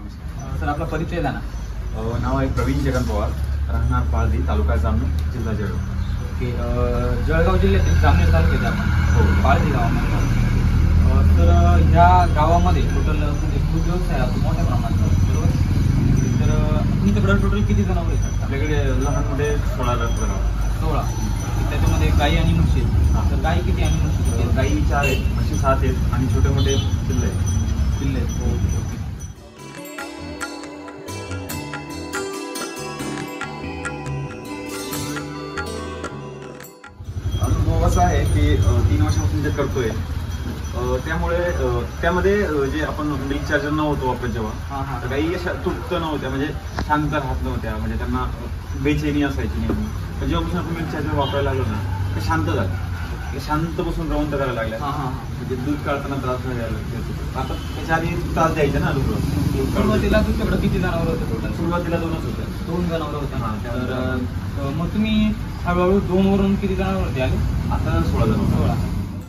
नमस्कार सर, आपला परिचय द्या ना. नाव आहे प्रवीण जगन पवार, राहणार पाळदी, तालुका जामनेर, जिल्हा जळगाव. ओके. जळगाव जिल्ह्यातील जामनेर तालुक्यात आपण हो. पाळदी गावामध्ये. तर ह्या गावामध्ये टोटल म्हणजे दूध व्यवसाय असतो मोठ्या प्रमाणात, बरोबर? तर तुमच्याकडे टोटल किती जनावर येतात? आपल्याकडे लहान मोठे 16. त्याच्यामध्ये गाई आणि म्हशी आहेत. तर गाई किती आणि म्हशी किती आहेत? गाई 4 आहेत, म्हशी 7 आहेत आणि छोटे मोठे पिल्ले आहेत. पिल्ले आहेत. ओके. अनुभव असा आहे की 3 वर्षापासून जे करतोय त्यामुळे त्यामध्ये जे आपण मिल्क चार्जर नव्हतो वापरत जेव्हा, तर गाई अशा तृप्त नव्हत्या, म्हणजे शांत राहत नव्हत्या, म्हणजे त्यांना बेचैनी असायची नेहमी. पण जेव्हापासून आपण मिल्क चार्जर वापरायला लागलो ना, ते शांत झालं, ते शांत बसून रवंत करायला लागल्या. म्हणजे दूध काढताना त्रास नाही द्यायला. आता त्याच्या आधी त्रास द्यायचा ना दूध. सुरुवातीला तुमच्याकडे किती जनावर होते टोटल? सुरुवातीला 2च होते. 2 जनावर होते. तर मग तुम्ही हळूहळू 2 वरून किती जनावर होते आले? आता 16 जनावर. 16.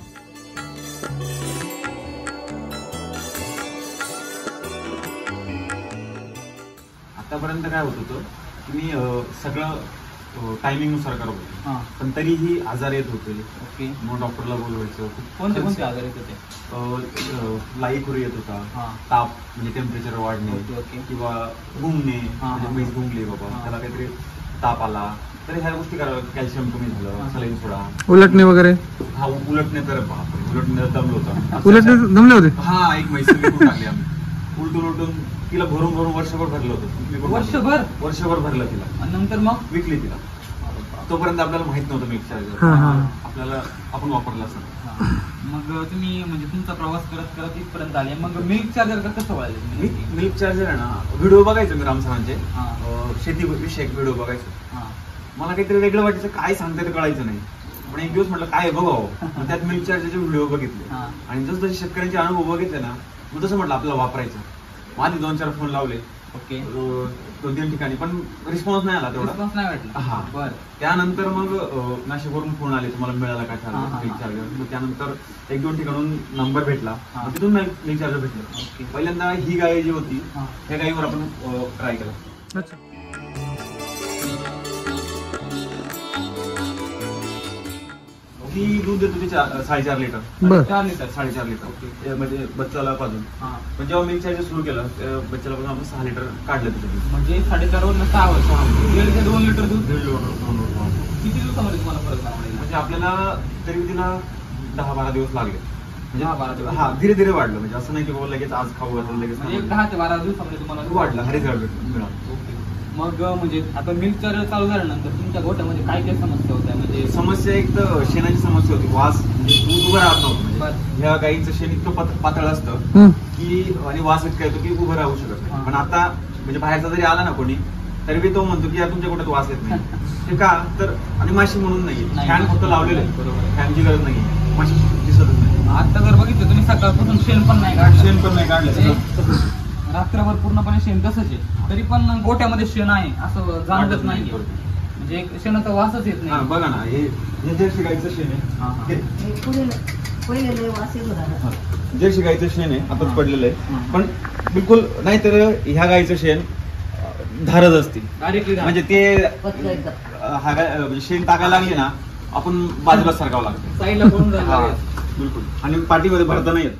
आतापर्यंत काय होत होतं की मी सगळं टायमिंग नुसार करत होतो, पण तरीही आजार येत होते. ओके. मग डॉक्टरला बोलवायचं. कोणते कोणते आजार येत होते? लाई येत होता, ताप म्हणजे टेम्परेचर वाढणे, किंवा गुंगणे, म्हणजे म्हैस गुंगली बाबा, त्याला काहीतरी ताप आला तर ह्या गोष्टी कराव्या. कॅल्शियम कमी झालं, सलाईन सोडा, उलटणे वगैरे. हा, उलटणे तर उलटणे दमलं होतं. उलटणे दमले होते. हा, एक म्हैस विकून टाकली आम्ही, उलटून तिला भरून वर्षभर भरलं होतं. वर्षभर भरलं तिला, आणि नंतर मग विकली तिला. तोपर्यंत आपल्याला माहित नव्हतं मिल्क चार्जर, आपल्याला आपण वापरला असं. मग तुम्ही म्हणजे तुमचा प्रवास करत करत इथपर्यंत आले. मग मिल्क चार्जर कसं वळाले? मिल्क चार्जर आहे ना, व्हिडिओ बघायचो मी रामसरांचे, शेती विषयक व्हिडिओ बघायचो. मला काहीतरी वेगळं वाटायचं, काय सांगते ते कळायचं नाही. पण एक दिवस म्हटलं काय बघावं, त्यात मिल्क चार्जरचे व्हिडिओ बघितले आणि जसं शेतकऱ्यांचे अनुभव बघितले ना, मग तसं म्हटलं आपल्याला वापरायचं. आधी 2-4 फोन लावले. ओके. 2-3 ठिकाणी, पण रिस्पॉन्स नाही आला तेवढा. रिस्पॉन्स नाही वाटला. हा, बरं. त्यानंतर मग नाशिकवरून फोन आले, तुम्हाला मिळाला का मिल्क चार्जर. मग त्यानंतर 1-2 ठिकाणून नंबर भेटला, तिथून मिल्क चार्जर भेटलं. पहिल्यांदा ही गाय जी होती त्या गायीवर आपण ट्राय केला. ती दूध देत होती 4.5 लिटर. 4.5 लिटर म्हणजे बच्चाला पाजून. पण जेव्हा मिल्क चार्जर सुरू केलं, बच्चाला पाजून आपण 6 लिटर काढलं तिथे. म्हणजे 4.5 वरून 6 2 लिटर दूध. 1.5 लिटर. किती दिवसामध्ये तुम्हाला फरक जाणवला? म्हणजे आपल्याला तरी तिला 10-12 दिवस लागले. म्हणजे 10-12 दिवस. हा, धीरे धीरे वाढलं. म्हणजे असं नाही की बाबा लगेच आज खाऊ घातलं लगेच. 10 ते 12 दिवसामध्ये तुम्हाला वाढलं, हरित मिळालं. मग म्हणजे आता मिल्क चार्जर चालू झाल्यानंतर तुमच्या गोठ्यामध्ये काय काय समस्या होत्या? म्हणजे समस्या एक तर शेणाची समस्या होती, वास, म्हणजे दूध उभं राहत नव्हतं. म्हणजे ह्या गाईचं शेण इतकं पातळ असतं की, आणि वास इतका येतो की उभं राहू शकत नाही. पण आता म्हणजे बाहेरचा जरी आला ना कोणी, तरी तो म्हणतो की यार तुमच्या गोठ्यात वास येत नाही. ते का तर, आणि माशी म्हणून नाही, फॅन फक्त लावलेलं आहे. बरोबर, फॅनची गरज नाही, माशी दिसतच नाही. आता जर बघितलं तुम्ही सकाळपासून शेण पण नाही काढलं, रात्रभर पूर्णपणे शेण तसंच आहे, तरी पण गोठ्यामध्ये शेण आहे असं जाणवत नाही. म्हणजे शेणाचा वासच येत नाही. बघा ना, हे जर्सी गाईचं शेण आहे, जर्सी गाईचं शेण आहे, आताच पडलेलं आहे. पण बिलकुल नाही तर ह्या गाईचं शेण धारच असते म्हणजे ते म्हणजे शेण टाकायला लागले ना, आपण बाजूला सरकावं लागतं, साईडला कोण जाईल. बिलकुल. आणि पाठीमध्ये भरता नाही येत.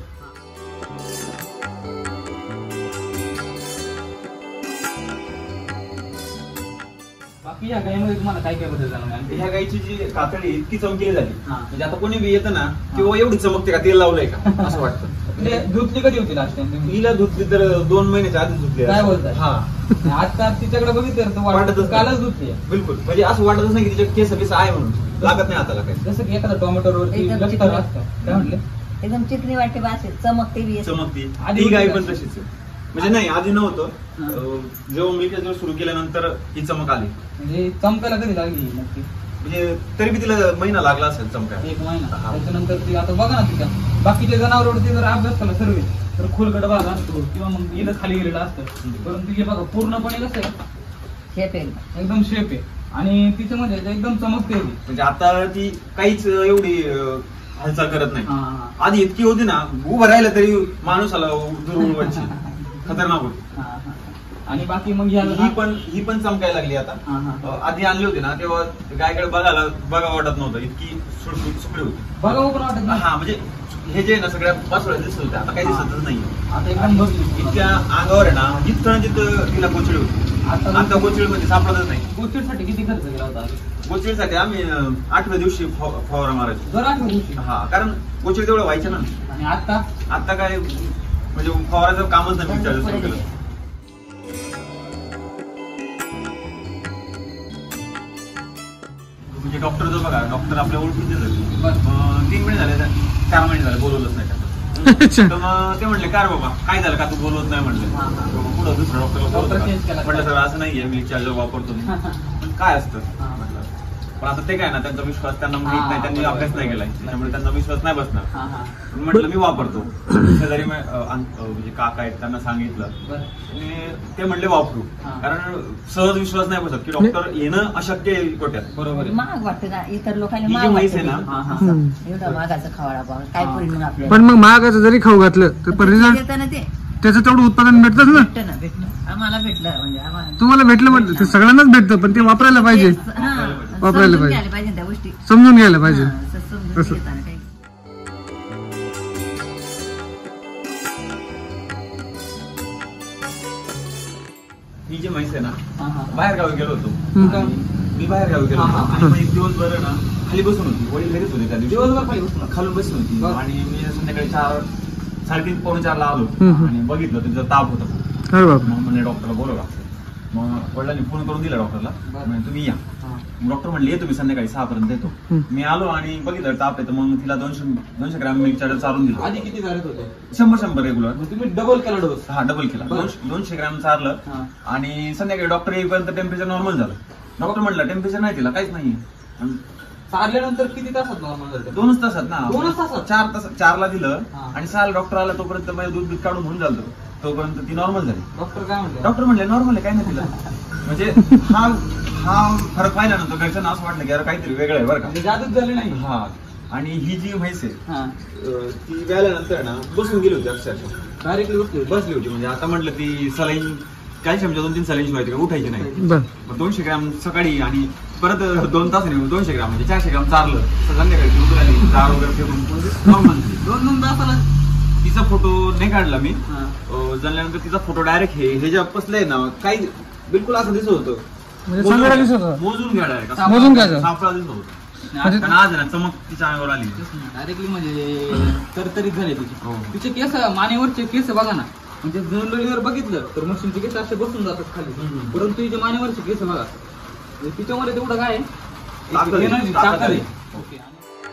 बाकी या गायीमध्ये तुम्हाला काय काय बदल जाणवले? ह्या गायीची जी कातडी इतकी चमकीली झाली, म्हणजे आता कोणी बी येतं ना किंवा एवढी चमकते का, तेल लावलंय का असं वाटतं. म्हणजे धुतली कधी होती लास्ट टाइम? हिला धुतली तर 2 महिन्याच्या आधी धुतली. काय बोलताय? हा, आता तिच्याकडे बघितलं तर वाटतच कालच धुतली. बिलकुल, म्हणजे असं वाटतच नाही की तिच्या केस बिस आहे म्हणून, लागत नाही हाताला काही. जसं की एखादा टोमॅटोवरती लष्कर असतं, काय म्हटलं, एकदम चिकनी वाटते, बासे चमकते. ती गाय पण तशीच आहे. म्हणजे नाही, आधी नव्हतं. जेव्हा मिल्क चार्जर सुरू केल्यानंतर ही चमक आली. म्हणजे चमकायला कधी लागली नक्की? म्हणजे तरी बी तिला महिना लागला असेल चमकायला. 1 महिना. त्याच्यानंतर ती आता बघा ना, तिच्या बाकीच्या जनावरांवरती जर अभ्यास केला सर्व तर खोलगट भाग असतो किंवा मग इथं खाली गेलेलं असतं, परंतु हे बघा पूर्णपणे कसं आहे, शेप आहे, एकदम शेप आहे. आणि तिचं म्हणजे एकदम चमकते. म्हणजे आता ती काहीच एवढी हालचाल करत नाही. आधी इतकी होती ना, उभं राहिलं तरी माणूस आला दुरून खतरनाक होती. आणि बाकी मग ह्या ही पण चमकायला लागली आता. आधी आणली होती ना तेव्हा गायकडे बघा वाटत नव्हतं, इतकी सुकडी होती. बघा पण वाटत नाही. हा म्हणजे हे जे ना सगळ्या पाचोळ्या दिसत होत्या, आता काही दिसतच नाही. आता एकदम बसली. इतक्या अंगावर आहे ना जिथं तिला गोचिड होती. आता गोचिडमध्ये सापडतच नाही. गोचिडसाठी किती खर्च केला होता? गोचिडसाठी आम्ही 8व्या दिवशी फवारा मारायचो. दर 8व्या दिवशी? हा, कारण गोचिड तेवढं व्हायचं ना. आणि आता काय म्हणजे फवाराचं कामच नाही विचारायचं सुरू केलं. म्हणजे डॉक्टरचं बघा, डॉक्टर आपल्या ओळखीचे झाले. 3 महिने झाले, 4 महिने झाले बोलवलंच नाही त्यांना. तर मग ते म्हणले काय बाबा काय झालं का तू बोलवत नाही म्हणले. पुढं दुसऱ्या डॉक्टरला म्हटलं सर असं नाहीये, मिल्क चार्जर वापरतो मी. पण काय असतं म्हटलं. पण आता ते काय ना, त्यांचा विश्वास त्यांना माहित नाही, त्यांनी अभ्यास नाही केलाय, त्यामुळे त्यांचा विश्वास नाही बसणार. म्हटलं मी वापरतो. शेजारी म्हणजे काका आहेत त्यांना सांगितलं आणि ते म्हणले वापरू. कारण सहज विश्वास नाही बसत की डॉक्टर येणं अशक्य आहे कोट्यात. बरोबर आहे. महाग वाटतं ना, इतर लोकांना ही जी महाग म्हैस आहे वाटतं ना, एवढं महागाचं खावाडा पाव काय परिणाम आपल्याला. पण मग महागाचं जरी खाऊ घातलं तर रिझल्ट येतं ना ते त्याचं तेवढं उत्पादन भेटतच ना. भेटलं आम्हाला भेटलं म्हणजे आम्हाला तुम्हाला भेटलं म्हटलं ते सगळ्यांनाच भेटतं, पण ते वापरायला पाहिजे. वापरायला समजून पाहिजे. घ्यायला पाहिजे त्या गोष्टी. समजून घ्यायला पाहिजे. समजून तसं. घेताना काही ही जी म्हैस आहे ना, हा. बाहेर गावी गेलो होतो. हम्म. मी बाहेर गावी गेलो होतो. हा. आणि मग एक दिवसभर ना खाली बसून होती. वडील घरीच होते त्या दिवशी. दिवसभर खाली बसून? खालून बसून होती. बरं. आणि मी संध्याकाळी 3:30 पावणे 4 ला आलो. हम्म. आणि बघितलं तिचा ताप होता. अरे बाप. मग म्हणजे डॉक्टरला बोलवला. मग वडिलांनी फोन करून दिला डॉक्टरला. बरं. म्हणजे तुम्ही या. डॉक्टर म्हणले तुम्ही संध्याकाळी 6 पर्यंत येतो. मी आलो आणि बघितलं ताप येतो. मग तिला 200 ग्रॅम मिल्क चार्जर चारून दिलं. आधी किती झाले होते? 100 रेग्युलर. मग तुम्ही डबल केला डोस? हा, डबल केला. बरं. 200 ग्रॅम चारलं. आणि संध्याकाळी डॉक्टर येईपर्यंत टेम्परेचर नॉर्मल झालं. डॉक्टर म्हटलं टेम्परेचर नाही तिला काहीच नाही. चारल्यानंतर किती तासात नॉर्मल झालं? 2 तासात ना. 2 तासात? 4 तास 4ला दिलं. हा. आणि 6ला डॉक्टर आला तोपर्यंत माझं दूध काढून होऊन झालं. तोपर्यंत ती नॉर्मल झाली. डॉक्टर काय म्हणले? डॉक्टर म्हणले नॉर्मल आहे, काय नाही तिला. म्हणजे हा फरक पाहिल्यानंतर घरच्यांना असं वाटलं की यार काहीतरी वेगळं आहे बरं का. म्हणजे जादूच झाली नाही? हा. आणि ही जी म्हैस आहे हा. ती व्याल्यानंतर ना बसून गेली होती अक्षरशः. डायरेक्टली बसली होती. म्हणजे आता म्हटलं ती सलाईन कॅल्शियमच्या 2-3 सलाईन शिवाय का उठायची नाही. बर. मग 200 ग्रॅम सकाळी आणि परत 2 तास 200 ग्रॅम म्हणजे 400 ग्रॅम चारलं. संध्याकाळी दूध आली, दार वगैरे फेकून नॉर्मल. 2 तासाला? तिचा फोटो नाही काढला मी. हा. झाल्यानंतर तिचा फोटो डायरेक्ट हे जे बसलंय ना, काही बिलकुल असं दिसत होतं. म्हणजे चांगला दिसत होता. मोजून घ्या डायरेक्ट. मोजून घ्यायचं. सापळा दिसत होता. आणि कारण आज ना चमक तिच्या अंगावर आली. डायरेक्टली म्हणजे तरतरीत झाले तिचे. हो. तिचे केस, मानेवरचे केस बघा ना, म्हणजे जनरलीवर बघितलं तर मशीनचे केस असे बसून जातात खाली. परंतु तिचे मानेवरचे केस बघा, म्हणजे तिच्यामध्ये तेवढं काय ताकद आहे. एनर्जी, ताकद आहे. ओके.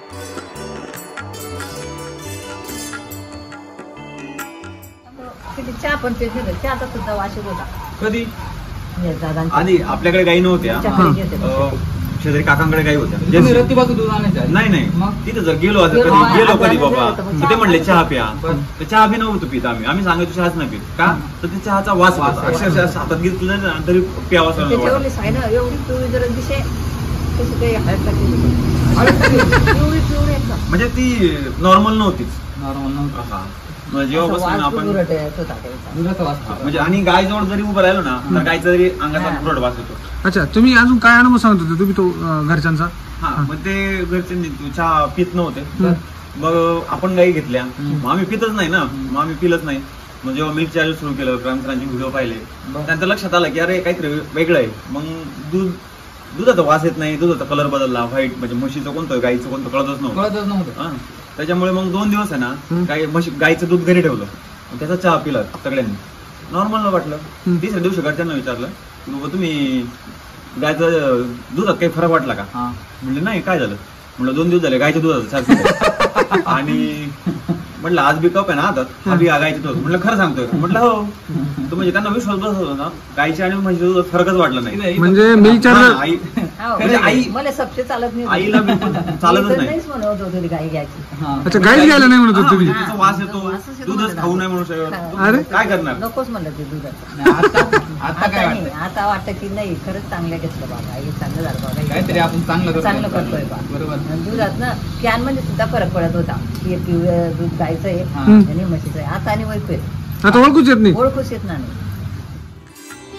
किती चहा पण ते चहाचा सुद्धा वास येत होता. कधी हे दादांच्या- आधी आपल्याकडे गाई नव्हत्या. चहा घेते. शेजारी काकांकडे गाई होत्या. तुम्ही रत्तीबाजू दूध आणायचं आहे? नाही नाही, मग? तिथं जर गेलो आता गेलो, कधी गेलो आता कधी गेलो बाबा होतो, मग तर ते चहा म्हणले चहा प्या. बरं. तर चहा बी नव्हतं पित आम्ही सांगायचो चहाच नाही पित. का तर ते चहाचा वास वास होता. आहे. अक्षरशः हातात घेतलं ना तरी प्यावासा त्याच्यावरली साय ना एवढी पिवळी जर दिसे तशी काही हळद टाकली पिवळी पिवळी एकदम. म्हणजे ती नॉर्मल नव्हतीच. नॉर्मल नव्हतं. हा. मग जेव्हापासून वास आपण उलट येत होता त्याचा. दुधाचा वास. हा, म्हणजे आणि गाय जवळ जरी उभं राहिलो ना तर गायचा जरी अंगाचा हा. फुरट वास येतो. अच्छा, तुम्ही अजून काय अनुभव सांगत होते तुम्ही तो घरच्यांचा? हा, मग ते घरच्यांनी चहा पित नव्हते. हम्म. मग आपण गाई घेतल्या. मग आम्ही पितच नाही ना, मग आम्ही पिलच नाही. मग जेव्हा मिल्क चार्जर सुरू केलं, क्रांतरांचे व्हिडिओ पाहिले, त्यानंतर लक्षात आलं की अरे काहीतरी वेगळं आहे. मग दुधाचा वास येत नाही, दुधाचा कलर बदलला, व्हाईट म्हणजे म्हशीचं कोणतं गाईचं कोणतं कळतच नव्हतं. कळतच नव्हतं. हा. त्याच्यामुळे मग 2 दिवस आहे ना गाईचं दूध घरी ठेवलं. मग त्याचा चहा पिला सगळ्यांनी. नॉर्मल वाटलं. तिसऱ्या दिवशी घरच्यांना विचारलं की बाबा तुम्ही गायचं दुधात काही फरक वाटला का? हा. म्हणले नाही, काय झालं? म्हणलं 2 दिवस झाले गायच्या दुधाचं चहा पिलं. आणि म्हटलं आज बी कप आहे ना हातात, हा बी गायचं दूध. म्हटलं खरं सांगतोय? म्हटलं हो. तो म्हणजे त्यांना विश्वास बसत होता ना, गायच्या आणि म्हशीच्या दुधात फरकच वाटला नाही. म्हणजे मिल्क हा, चार्जर आई हो, म्हणजे आई मला सबसे चालत नाही. आईला बिलकुल चालतच नाही. नाहीच म्हणत होतो गाई घ्यायची. हा. अच्छा, गाईच घ्यायला नाही म्हणत हा, होते तुम्ही? म्हणजे तिचा वास येतो, वासच येतो दूधच म्हणतात. खाऊ नाही म्हणू शकत. अरे? काय करणार? नकोच म्हणलं ते दुधाचं. नाही, आता काय नाही, वाटतं? आता वाटतं की नाही खरंच चांगलं घेतलं बाबा, हे चांगलं झालं बाबा. काहीतरी आपण चांगलं करतोय बा. बरोबर. आणि दुधात ना कॅन मध्ये सुद्धा फरक पडत होता की हे पिवळं दूध गायचं आहे हा. आणि म्हशीचं आहे. आता आणि वैकू येत आता ओळखूच येत नाही. ओळखूच येत नाही.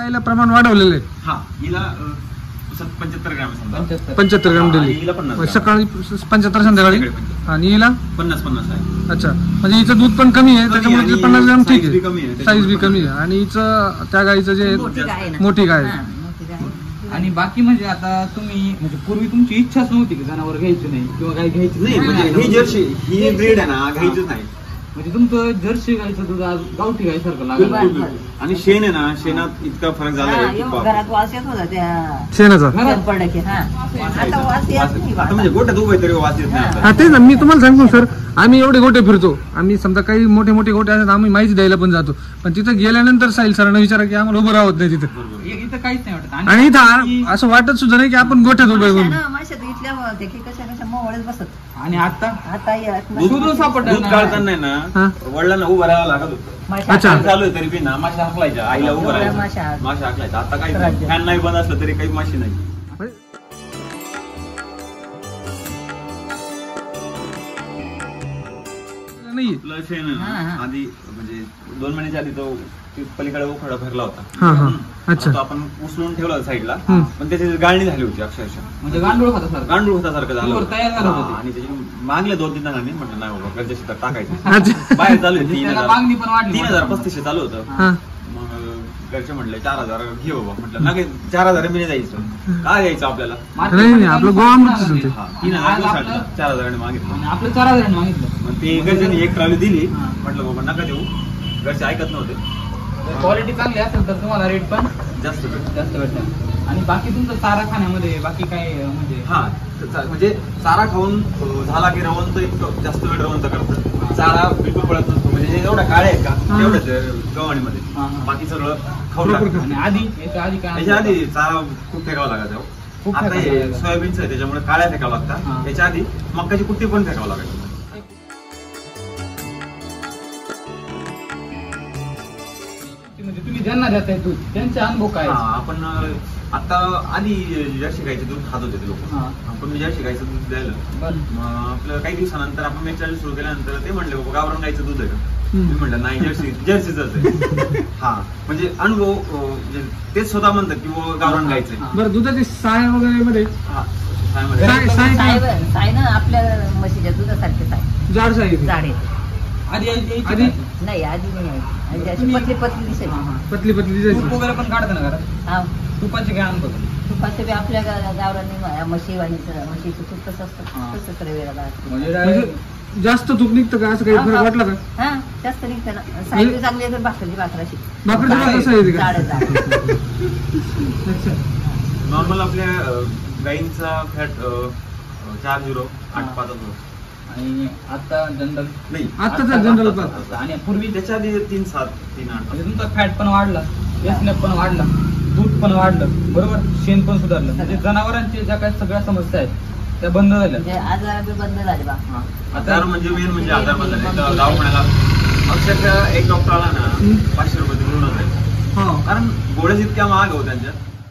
गायला प्रमाण वाढवलेलं आहे. हा हिला 75 ग्रॅम आहे समजा. 75 ग्रॅम आणि दिली हिला 50 ग्रॅम. सकाळी 75 संध्याकाळी आणि हिला 50 आहे. अच्छा म्हणजे हिचं दूध पण कमी आहे त्याच्यामुळे आणि 50 ग्रॅम ठीक size बी आहे. कमी आहे. साईज बी कमी आहे आणि हिचं त्या गाईचं जे मोठी गाय आहे ना. मोठी गाय आहे. हा, मोठी गाय आहे. आणि बाकी म्हणजे आता तुम्ही म्हणजे पूर्वी तुमची इच्छाच नव्हती की जनावर घ्यायची नाही किंवा गाय घ्यायची नाही म्हणजे ही जर्सी ही ब्रीड आहे ना घ्यायचीच नाही. म्हणजे तुमचं जर्सी गायचं दूध आज गावठी गाय सारखं लागलं. बिलकुल. आणि शेण आहे ना शेणात इतका फरक झाला हा, आहे की एवढं बाप. घरात वास येत होता त्या शेणाचा. घरात पडलं की हा आता वास येत नाही आता म्हणजे गोट्यात उभं आहे तरी वास येत नाही हा. आता. हा तेच ना मी तुम्हाला सांगतो सर आम्ही एवढे गोटे फिरतो आम्ही समजा काही मोठे मोठे गोटे असतात आम्ही माहिती द्यायला पण जातो पण तिथं गेल्यानंतर साहिल सरांना विचारा की आम्हाला उभं राहत नाही तिथं बरोबर. इथं काहीच नाही वाटत. आणि इथं असं वाटत सुद्धा नाही की आपण गोठ्यात उभे म्हणून. माशात इथल्या होते की कशा कशा मोवळच बसत आणि आता आता येत दूध दूध सापडलं दूध नाही. काढताना आहे ना हा. वडिलांना उभं राहावं लागत होतं. अच्छा. चालू आहे तरी बी ना माशा हाकलायच्या आईला उभं एवढ्या राहायचं माशा. माशा हाकलायच्या. आता काही राज्य. फॅन नाही बंद असलं तरी काही माशी नाही. नाही आपलं शेण आहे हा, ना हा. आधी म्हणजे 2 महिन्याच्या आधी तो पलीकडे उखाडा भरला होता. हा हा अच्छा तो आपण उचलून ठेवला होता साईडला हम्म. पण त्याची गाळणी झाली होती अक्षरशः. म्हणजे गांडूळ खाता सारखं. गांडूळ होतासारखं झालं वर होतं. तयार झालं होतं हा, ते. आणि त्याची मागले 2-3 जणांनी म्हटलं नाही बाबा गरजेशी तर टाकायचं. अच्छा बाहेर चालू आहे म्हणजे त्याला मागणी पण वाढली. 3,035 चालू होतं. हा मग घरचे म्हटले 4,000 घे बाबा. म्हटलं नाही 4,000 मी नाही जायचं. काय द्यायचं आपल्याला? नाही, नाही, आपलं गोवामृतच होते. हा, 3,000 आज आपलं- 4,000 मागितलं. आणि आपलं 4,000 मागितलं. मग ते घरच्यांनी एक ट्रॉली दिली. हा. म्हटलं बाबा नका देऊ. घरचे ऐकत नव्हते. क्वालिटी चांगली असेल तर तुम्हाला रेट पण जास्त भेटलं. जास्त भेटणार. आणि बाकी तुमचं चारा खाण्यामध्ये बाकी काय म्हणजे हा म्हणजे चारा खाऊन झाला की रवंत इतकं जास्त वेळ रवंत करतं. चारा बिलकुल पडत नसतो म्हणजे एवढ्या काळ्या आहेत का हा. तेवढ्याच गव्हाणीमध्ये हा, हा. बाकी सगळं खाऊन टाकतं. आणि आधी याच्या आधी काय याच्या आधी चारा खूप फेकावा लागायचा. खूप आता फेकावं हे लागायचं. सोयाबीनचं आहे त्याच्यामुळे काळ्या फेकावं हा. लागतात. याच्या आधी मक्काची कुट्टी पण फेकावं लागायचं. म्हणजे तुम्ही ज्यांना देताय दूध त्यांचे अनुभव काय हा, आपण आता आधी जर्सी गाईचं दूध खात होते ते लोक. हा. आपण जर्सी गाईचं दूध द्यायला बरं. मग आपलं काही दिवसानंतर आपण मेक चार्जेस सुरू केल्यानंतर ते म्हणले बाबा गावरान गाईचं दूध आहे का? हम्म. मी म्हटलं नाही जर्सीच आहे. हा म्हणजे अनुभव म्हणजे तेच स्वतः म्हणतात की बाबा गावरान गाईचं आहे. हा. बरं दुधाची साय वगैरे मध्ये हा, सायमध्ये. साय ना आपल्या म्हशीच्या दुधासारखे साय जाड साय येते. जाड येते. आधी यायची आधी? का? नाही आधी नाही यायची. आणि अशी पतली पतली दिसायची हा, हा. पतली पतली तूप जायची. वगैरे पण काढतं ना घरात. हा तुपाचे काय अनुभव? तुपाचं बी आपल्या गावरांनी म्हशीवाणीचं म्हशीचं तूप कसं असतं हा. तसंच वेळेला असतं. म्हणजे म्हणजे जास्त तूप निघतं का असं काही फरक वाटला का? हा जास्त निघतं ना साय बी चांगली आहे तर भाकरी भाकराशी भाकरीची भाकर साय येते का? जाड जाड अच्छा नॉर्मल आपल्या गाईंचा फॅट 408 आणि आता जनरल नाही आत्ताचा जनरल पात. आणि पूर्वी त्याच्या आधी 3-7 3-8 म्हणजे तुमचा फॅट पण वाढला, एसनेप पण वाढला, दूध पण वाढलं, बरोबर, शेण पण सुधारलं. म्हणजे जनावरांच्या ज्या काही सगळ्या समस्या आहेत त्या बंद झाल्या. म्हणजे आजार बी बंद झाले बा. हा. आजार म्हणजे मेन म्हणजे आजार बंद झाले. दवाखान्याला अक्षरशः एक डॉक्टर आला ना 500 रुपये घेऊन जायचं. हो कारण गोळ्या जितक्या महाग हो त्यांच्या.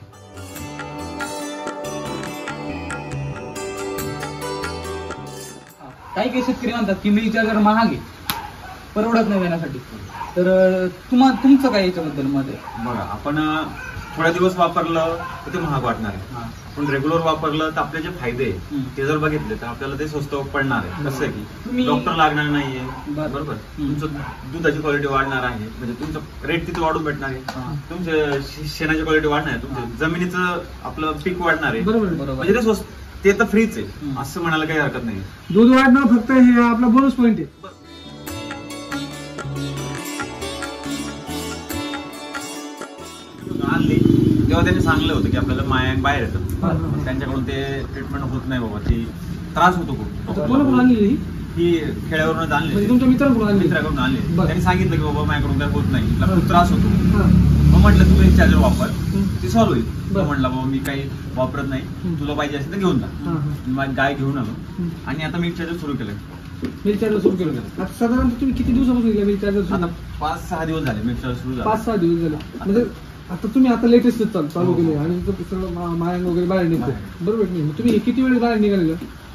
काही काही शेतकरी म्हणतात की मिल्क चार्जर महाग आहे, परवडत नाही देण्यासाठी. तर तुमचं काय याच्याबद्दल मत आहे? बघा आपण थोड्या दिवस वापरलं तर ते महाग वाटणार आहे. हा. पण रेग्युलर वापरलं तर आपले जे फायदे आहे हम्म. ते जर बघितले तर आपल्याला ते स्वस्त पडणार आहे. कसं आहे की तुम्ही- डॉक्टर लागणार नाहीये, बरं. बरोबर, हम्म. तुमचं दुधाची क्वालिटी वाढणार आहे, म्हणजे तुमचं रेट तिथे वाढून भेटणार आहे, हा. तुमच्या शेणाची क्वालिटी वाढणार आहे, तुमच्या जमिनीचं आपलं पीक वाढणार आहे. बरोबर आहे. बरोबर. म्हणजे ते स्वस्त ते तर फ्रीच आहे हम्म. असं म्हणायला काही हरकत नाही. दूध वाढणं फक्त हे आपला बोनस पॉईंट आहे. आणली तेव्हा त्यांनी सांगलं होतं की आपल्याला मायांक बाहेर येतं. बरं. त्यांच्याकडून ते ट्रीटमेंट होत नाही बाबा, ती त्रास होतो आता कोणाकडून आणली ही? ही खेड्यावरूनच म्हणजे आणली, तुमच्या मित्राकडून आणली? मित्राकडून आणली. बरं. त्यांनी सांगितलं की बाबा माझ्याकडून काय होत नाही, तुला खूप हा. त्रास होतो. हा. मग म्हटलं तू एक चार्जर वापर, हम्म. ती सॉल्व्ह होईल. बरं. तो म्हटलं बाबा मी काही वापरत नाही, हम्म. तुला पाहिजे असेल तर घेऊन जा. हा, हा. मी माझी गाय घेऊन आलो हम्म. आणि आता मिल्क चार्जर सुरू केलं. मिल्क चार्जर सुरू केलं. आता साधारणतः तुम्ही किती दिवसापासून गेला मिल्क चार्जर आता सुरू? 5-6 दिवस झाले मिल्क चार्जर सुरू झालं. 5-6 दिवस झाले. म्हणजे आता तुम्ही आता लेटेस्ट चालू हो. केले आणि तुमचं सगळं मायांग वगैरे बाहेर निघतो, बाहेर. बरोबर नाही? तुम्ही किती वेळ बाहेर निघालेलं?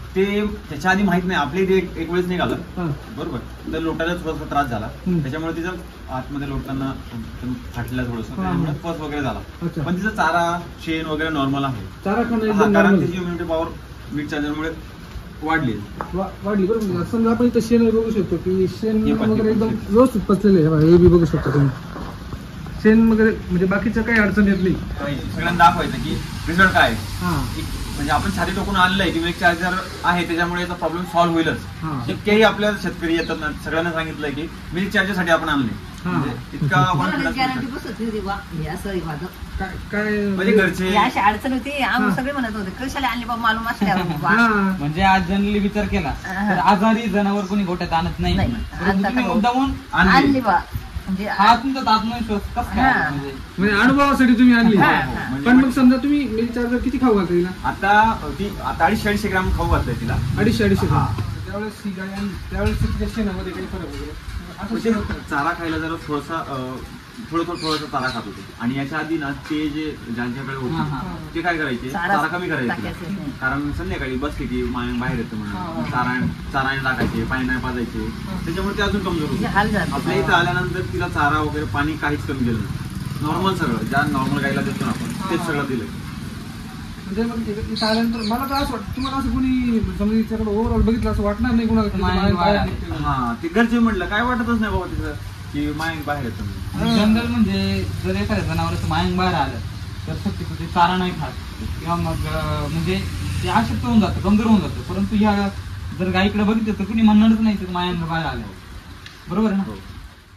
ते त्याच्या आधी माहित नाही, आपल्या इथे एक वेळेस निघालं हा. बरोबर, तर लोटायला थोडासा त्रास झाला, हम्म. त्याच्यामुळे तिचं आतमध्ये लोटताना फाटलं थोडंसं, हा. त्यामुळे पस वगैरे झाला. अच्छा. पण तिचं चारा शेण वगैरे नॉर्मल आहे. चारा खाणं हा, एकदम कारण normal. तिची इम्युनिटी पॉवर मिल्क चार्जरमुळे वाढली. वाढली बरोबर. समजा आपण इथं शेण बघू शकतो की शेण हे पण वगैरे ते एकदम पण व्यवस्थित पचलेले आहे. हे बी बघू शकता तुम्ही, शेण वगैरे म्हणजे बाकीचं काही अडचण येत नाही. सगळ्यांना दाखवायचं की रिझल्ट काय आहे. हा म्हणजे आपण छाती टोकून आणलंय की मिल्क चार्जर आहे, त्याच्यामुळे याचा प्रॉब्लेम सॉल्व्ह होईलच. हा. इतकेही आपल्या शेतकरी येतात ना, सगळ्यांना सांगितलंय की मिल्क चार्जर साठी आपण आणले. हा. म्हणजे इतका गॅरंटी confidence. बसत होती बा हे असं हे माझं. काय म्हणजे घरचे ही अशी अडचण होती, आम्ही हा. सगळे म्हणत होते कशाला आणली बाबा मालूम असल्यावर बा. हा. म्हणजे आज जनरली विचार केला हा. तर आजारी जनावर कोणी गोट्यात आणत नाही. नाही. परंतु तुम्ही आता- मुद्दामून आणली बा म्हणजे हा तुमचा आत्मविश्वास कसं काय हा. म्हणजे म्हणजे अनुभवासाठी तुम्ही आणली. हा. म्हणजे पण मग समजा तुम्ही मिल्क चार्जर किती खाऊ घालता तिला? आता ती 250-250 ग्राम खाऊ घातलंय तिला. 250 हा. त्यावेळेस ही गाय आणली, त्यावेळेस तिच्या शेणामध्ये काही फरक वगैरे असं म्हणजे शेण होतं. चारा खायला जरा थोडासा थोडासा चारा खात होते. आणि याच्या आधी ना ते जे ज्यांच्याकडे हा, हा. होते ते काय करायचे, चारा चारा कमी करायचे टाकायचे तिला. नाही. कारण संध्याकाळी बसले की माय बाहेर येतं हा, म्हणून हा. चाराने टाकायचे, पाणी नाही पाजायचे, त्याच्यामुळे ते अजून कमजोर म्हणजे होते. हाल झाले. आपल्या इथं आल्यानंतर तिला चारा वगैरे पाणी काहीच कमी गेलं नाही. नॉर्मल सगळं ज्या नॉर्मल गायला देतो ना आपण तेच सगळं दिलं. म्हणजे मग इथं आल्यानंतर मला तर असं वाटतं, तुम्हाला असं कोणी समजा तिच्याकडे ओव्हरऑल बघितलं असं वाटणार नाही कोणाला की माय बाहेर बाहेर निघते. हा, ते घरचे म्हटलं काय वाटतच नाही बाबा तिचं की माय बाहेर येतं म्हणून. जनरल म्हणजे जर एखाद्या जनावराचं मायंग बाहेर आलं तर फक्त ते चारा नाही खात किंवा मग म्हणजे ते अशक्त होऊन जातं, कमजोर होऊन जातं. परंतु ह्या जर गाईकडे बघितलं तर कुणी म्हणणारच नाही की मायंग बाहेर आलं. बरोबर आहे ना? हो.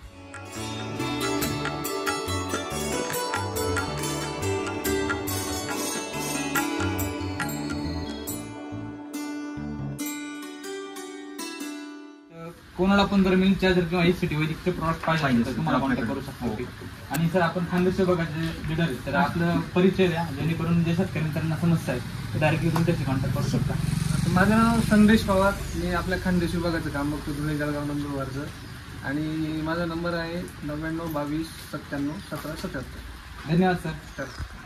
कोणाला पण जर मिल्क चार्जर किंवा एसीटी वैदिकचे प्रॉडक्ट पाहिजे पाहिजे तर तुम्हाला कॉन्टॅक्ट करू शकतो. हो. आणि सर आपण खानदेश विभागाचे लीडर आहेत, तर आपलं परिचय द्या जेणेकरून जे शेतकऱ्यांना समस्या आहे ते डायरेक्टली तुमच्याशी कॉन्टॅक्ट करू शकता. माझं नाव संदेश पवार, मी आपल्या खानदेश विभागाचं काम बघतो, धुळे जळगाव नंदुरबारचं. आणि माझा नंबर आहे 99 22 97 17 77. धन्यवाद सर. तर